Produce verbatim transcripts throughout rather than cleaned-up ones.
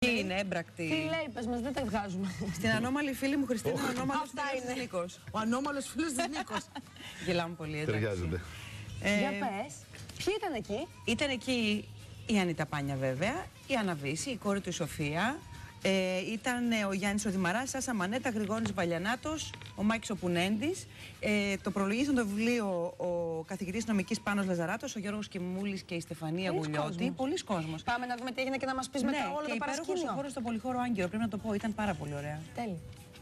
Τι είναι, έμπρακτη. Τι λέει, πες μας, δεν τα βγάζουμε. Στην ανώμαλη φίλη μου Χριστίνα, ο ανώμαλος φίλος της Νίκος. Ο ανώμαλος φίλος της Νίκος. Γελάμε πολύ, εντάξει. Ταιριάζονται. Ε, Για πες, ποιοι ήταν εκεί? Ήταν εκεί η Ανίτα Πάνια βέβαια, η Άννα Βύση, η κόρη του η Σοφία. Ε, ήταν ε, ο Γιάννης ο Δημαράς, Σάσα Μανέτα, Γρηγόρης Βαλιανάτος, ο Μάκης ο Πουνέντης. Ε, το προλογίσαν το βιβλίο ο καθηγητής νομικής Πάνος Λαζαράτος, ο Γιώργος Κιμούλης και η Στεφανία Γουλιώτη. Πολλοί κόσμος. Πάμε να δούμε τι έγινε και να μας πεις μετά όλο το παρασκήνιο. Και υπέροχος στο Πολυχώρο Άγκυρο, πρέπει να το πω, ήταν πάρα πολύ ωραία. Τέλει.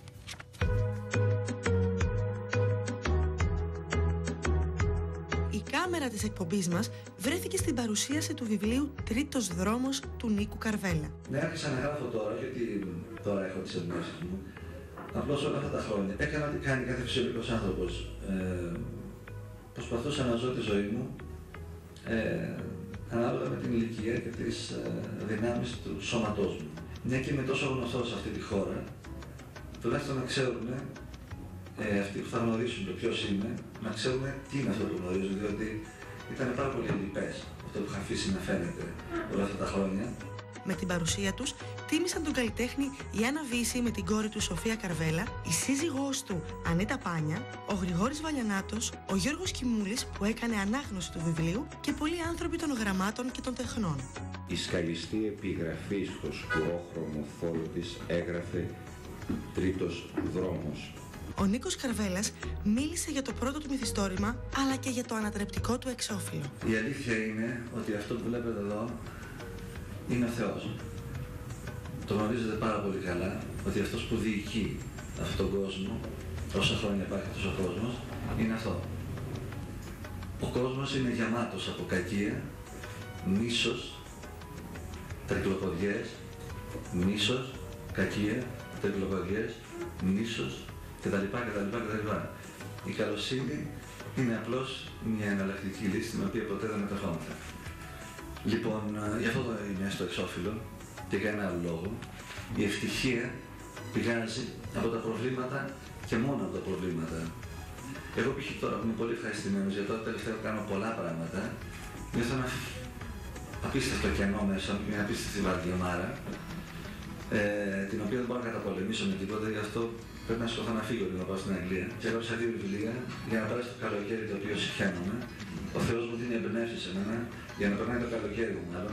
Η κάμερα της εκπομπής μας βρέθηκε στην παρουσίαση του βιβλίου «Τρίτος δρόμος» του Νίκου Καρβέλα. Ναι, άρχισα να γράφω τώρα, γιατί τώρα έχω τις εμπνεύσεις μου. Απλώς όλα αυτά τα χρόνια έκανα τι κάνει κάθε φυσιολογικός άνθρωπος. Ε, προσπαθούσα να ζω τη ζωή μου ε, ανάλογα με την ηλικία και τις ε, δυνάμεις του σώματός μου. Μια και είμαι τόσο γνωστός σε αυτή τη χώρα, τουλάχιστον να ξέρουν ε, αυτοί που θα γνωρίσουν το ποιος είμαι, να ξέρουν τι είναι αυτό που γνωρίζουν, διότι ήταν πάρα πολύ ελλειπές αυτό που είχα αφήσει να φαίνεται όλα αυτά τα χρόνια. Με την παρουσία τους τίμησαν τον καλλιτέχνη η Άννα Βύση με την κόρη του Σοφία Καρβέλα, η σύζυγός του Ανίτα Πάνια, ο Γρηγόρης Βαλιανάτος, ο Γιώργος Κιμούλης που έκανε ανάγνωση του βιβλίου και πολλοί άνθρωποι των γραμμάτων και των τεχνών. Η σκαλιστή επιγραφή στο σκουρόχρωμο φόλο της έγραφε «Τρίτος δρόμος». Ο Νίκος Καρβέλας μίλησε για το πρώτο του μυθιστόρημα, αλλά και για το ανατρεπτικό του εξώφυλλο. Η αλήθεια είναι ότι αυτό που βλέπετε εδώ είναι ο Θεός. Το γνωρίζετε πάρα πολύ καλά ότι αυτός που διοικεί αυτόν τον κόσμο, όσα χρόνια υπάρχει αυτός ο κόσμος, είναι αυτό. Ο κόσμος είναι γεμάτος από κακία, μίσος, τρικλοποδιές, μίσος, κακία, τρικλοποδιές, μίσος, κτλ. κτλ, κτλ. Η καλοσύνη είναι απλώς μια εναλλακτική λύση την οποία ποτέ δεν μεταχόμαστε. Λοιπόν, γι' αυτό το είναι στο εξώφυλλο και για ένα άλλο λόγο. Η ευτυχία πηγάζει από τα προβλήματα και μόνο από τα προβλήματα. Εγώ π.χ. τώρα που είμαι πολύ ευχαριστημένος για το τελευταίο κάνω πολλά πράγματα, νιώθω ένα απίστευτο κενό μέσα μου, μια απίστευτη βαριομάρα, ε, την οποία δεν μπορώ να καταπολεμήσω με τίποτα, γι' αυτό πρέπει να σκοτώ να φύγω λίγο να πάω στην Αγγλία. Και έγραψα δύο βιβλία για να περάσει το καλοκαίρι το οποίο συχαίνομαι. Ο Θεός μου δίνει εμπνεύσεις σε μένα για να περνάει το καλοκαίρι μου μάλλον.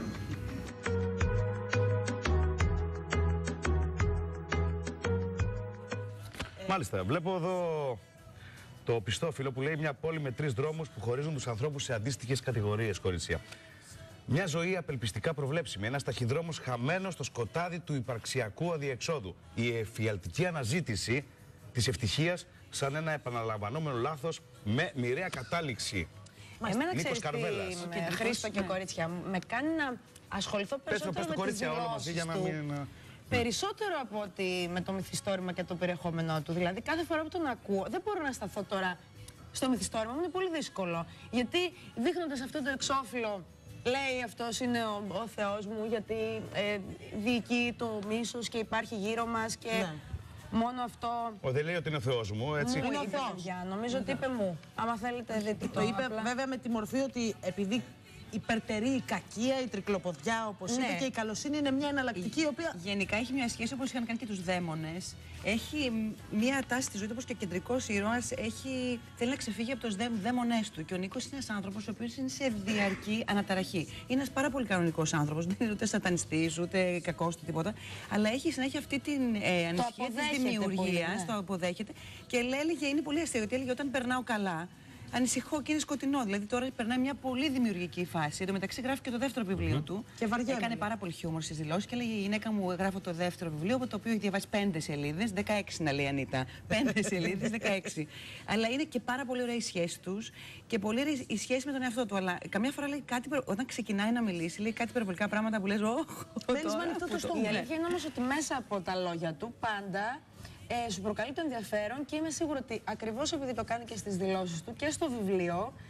Μάλιστα, βλέπω εδώ το πιστόφυλλο που λέει μια πόλη με τρεις δρόμους που χωρίζουν τους ανθρώπους σε αντίστοιχες κατηγορίες, κορίτσια. Μια ζωή απελπιστικά προβλέψιμη, ένας ταχυδρόμος χαμένος στο σκοτάδι του υπαρξιακού αδιεξόδου. Η εφιαλτική αναζήτηση της ευτυχίας σαν ένα επαναλαμβανόμενο λάθος με μοιραία κατάληξη. Μα εμένα Νίκος ξέρεις Καρβέλας. τι, με Χρήστο και ναι. κορίτσια μου, με κάνει να ασχοληθώ περισσότερο πες το, πες το, με τις κορίτσια, όλα μαζί, δηλώσεις για να του. μην... Περισσότερο από ότι με το μυθιστόρημα και το περιεχόμενό του. Δηλαδή κάθε φορά που τον ακούω δεν μπορώ να σταθώ τώρα στο μυθιστόρημα μου, είναι πολύ δύσκολο. Γιατί δείχνοντας αυτό το εξώφυλλο, λέει αυτός είναι ο, ο Θεός μου, γιατί ε, διοικεί το μίσος και υπάρχει γύρω μας και ναι. Μόνο αυτό... Ο, δεν λέει ότι είναι ο Θεός μου, έτσι. Μου είναι ο Θεός. Νομίζω ότι είπε μου. Άμα θέλετε δείτε το. Το είπε απλά. βέβαια με τη μορφή ότι επειδή υπερτερεί η κακία, η τρικλοποδιά, όπως ναι. είπε, και η καλοσύνη είναι μια εναλλακτική, η οποία... Γενικά έχει μια σχέση, όπως είχαν κάνει και τους δαίμονες. Έχει μια τάση στη ζωή του, όπως και ο κεντρικός ήρωας έχει... θέλει να ξεφύγει από τους δαίμονές του. Και ο Νίκος είναι ένας άνθρωπος ο οποίος είναι σε διαρκή αναταραχή. Είναι ένας πάρα πολύ κανονικός άνθρωπος. Δεν είναι ούτε σατανιστής, ούτε κακός, ούτε τίποτα. Αλλά έχει συνέχεια αυτή την ε, ανησυχία της δημιουργίας, ναι. Το αποδέχεται. Και έλεγε, είναι πολύ αστείο, γιατί έλεγε όταν περνάω καλά. Ανησυχώ και είναι σκοτεινό. Δηλαδή τώρα περνάει μια πολύ δημιουργική φάση. Εν τω μεταξύ γράφει και το δεύτερο βιβλίο mm-hmm. του. Και βαριέμαι. Έκανε πάρα πολύ χιούμορ στις δηλώσεις και έλεγε: η γυναίκα μου γράφω το δεύτερο βιβλίο, από το οποίο έχει διαβάσει πέντε σελίδες. δεκαέξι να λέει η Ανίτα. Πέντε σελίδες, δεκαέξι. Αλλά είναι και πάρα πολύ ωραία η σχέση τους και πολύ ωραία η σχέση με τον εαυτό του. Αλλά καμιά φορά λέει κάτι, όταν ξεκινάει να μιλήσει, λέει κάτι υπερβολικά πράγματα που λες: όχι. Μένεις με ανοιχτό το στόμα. Η αλήθεια είναι όμως ότι μέσα από τα λόγια του πάντα. Ε, σου προκαλεί το ενδιαφέρον και είμαι σίγουρη ότι ακριβώς επειδή το κάνει και στις δηλώσεις του και στο βιβλίο,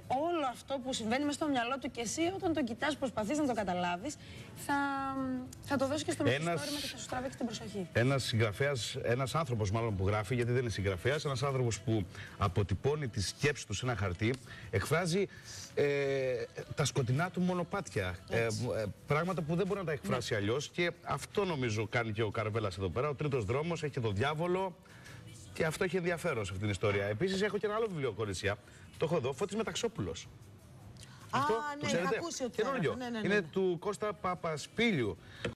όλο αυτό που συμβαίνει μέσα στο μυαλό του και εσύ όταν τον κοιτάς, προσπαθείς να το καταλάβεις, θα, θα το δώσει και στο μυθιστόρημα και θα σου τραβήξει την προσοχή. Ένας συγγραφέας, ένας άνθρωπος μάλλον που γράφει, γιατί δεν είναι συγγραφέας, ένας άνθρωπος που αποτυπώνει τη σκέψη του σε ένα χαρτί, εκφράζει ε, τα σκοτεινά του μονοπάτια. Ε, ε, πράγματα που δεν μπορεί να τα εκφράσει αλλιώς και αυτό νομίζω κάνει και ο Καρβέλας εδώ πέρα. Ο τρίτος δρόμος έχει και τον διάβολο. Και αυτό έχει ενδιαφέρον σε αυτήν την ιστορία. Επίσης, έχω και ένα άλλο βιβλίο, κορίτσια. Το έχω εδώ, Φώτης Μεταξόπουλος. Α, Αυτό, ναι, το ξέρετε? ακούσει ότι Καινούργιο. ναι, ναι, ναι, ναι. Είναι του Κώστα Παπασπίλιου.